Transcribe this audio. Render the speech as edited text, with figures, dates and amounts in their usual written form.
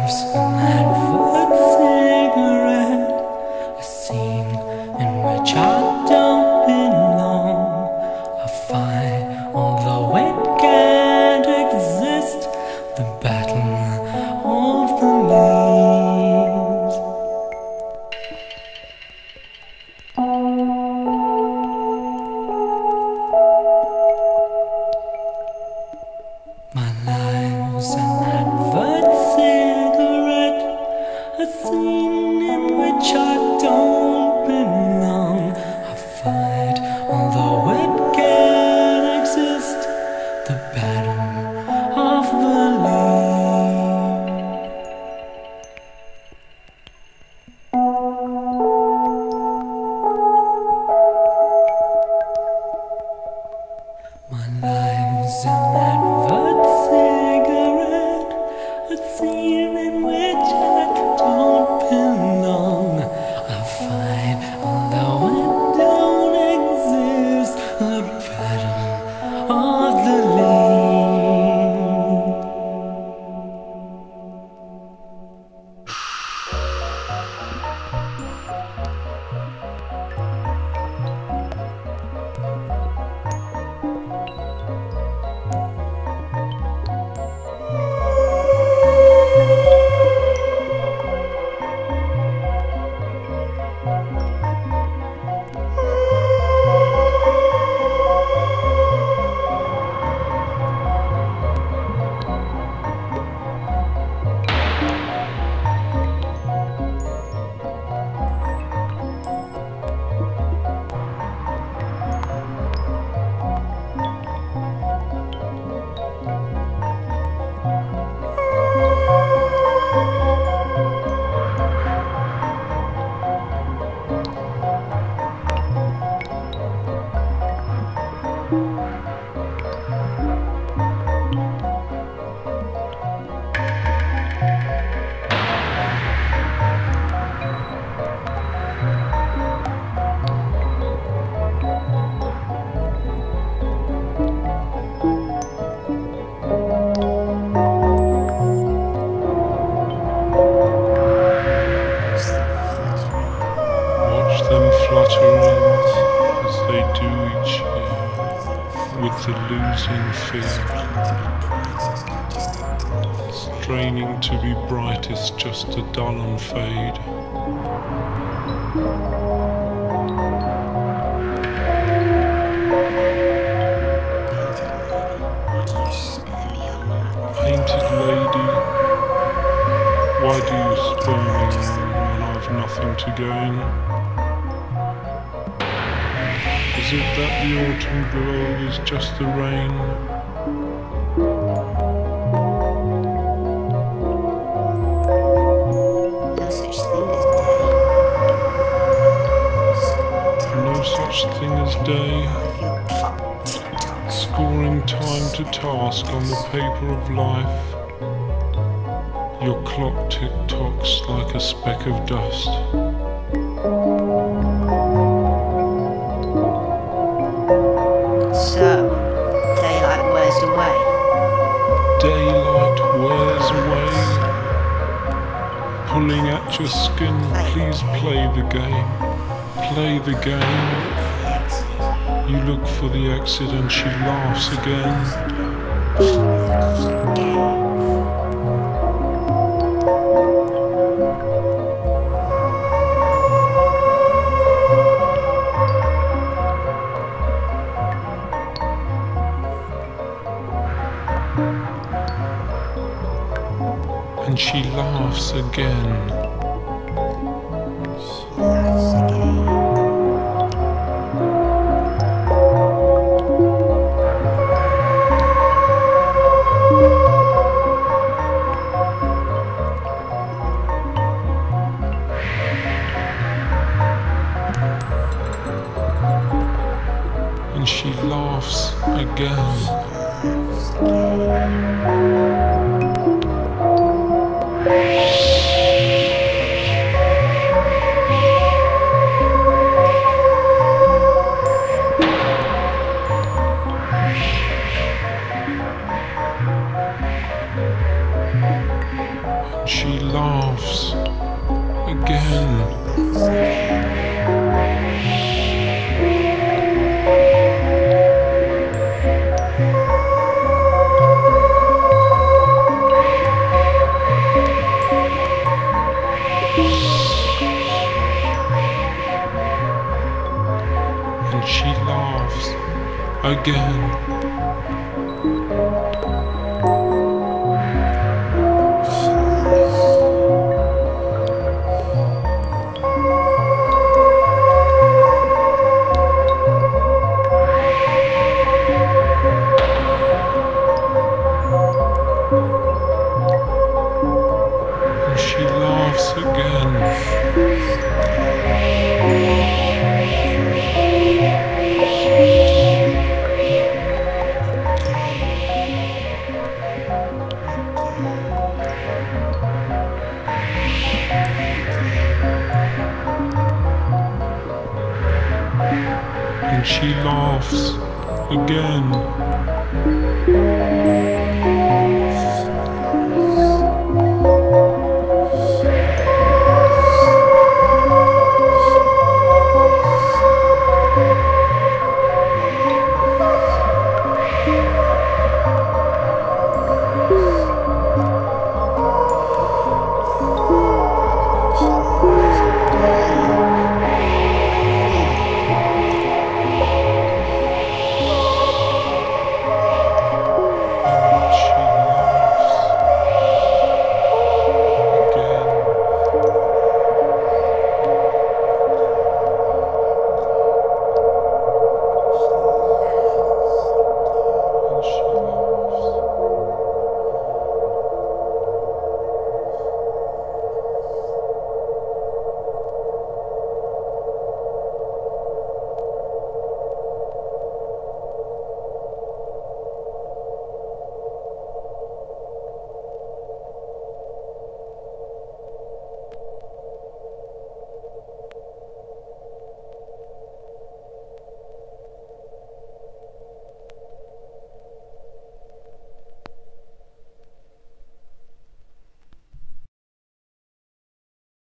losing fear. Straining to be bright is just to dull and fade. Painted lady, why do you spurn me when I've nothing to gain? Is it that the autumn glow is just the rain? No such thing as day. Scoring time to task on the paper of life. Your clock tick-tocks like a speck of dust. So, daylight wears away. Daylight wears away. Pulling at your skin, please play the game. Play the game. You look for the exit and she laughs again. And she laughs again. And she laughs again. She laughs again. And she laughs again. And she laughs again. And she laughs again.